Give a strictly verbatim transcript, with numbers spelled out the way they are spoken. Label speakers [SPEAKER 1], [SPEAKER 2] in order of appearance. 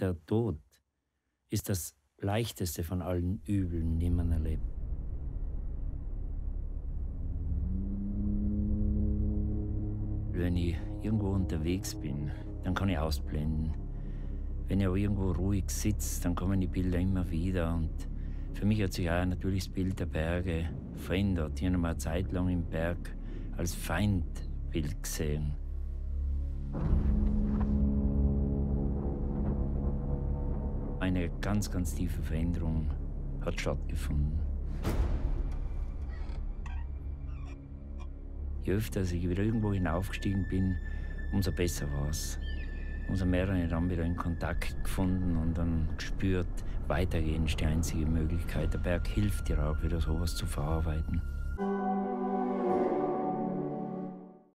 [SPEAKER 1] der Tod ist das leichteste von allen Übeln, die man erlebt. Wenn ich irgendwo unterwegs bin, dann kann ich ausblenden. Wenn ich auch irgendwo ruhig sitze, dann kommen die Bilder immer wieder. Und für mich hat sich auch natürlich das Bild der Berge verändert. Ich habe mal eine Zeit lang im Berg als Feindbild gesehen. Eine ganz, ganz tiefe Veränderung hat stattgefunden. Je öfter ich wieder irgendwo hinaufgestiegen bin, umso besser war es. Umso mehr habe ich dann wieder in Kontakt gefunden und dann gespürt, weitergehen ist die einzige Möglichkeit. Der Berg hilft dir auch wieder, sowas zu verarbeiten.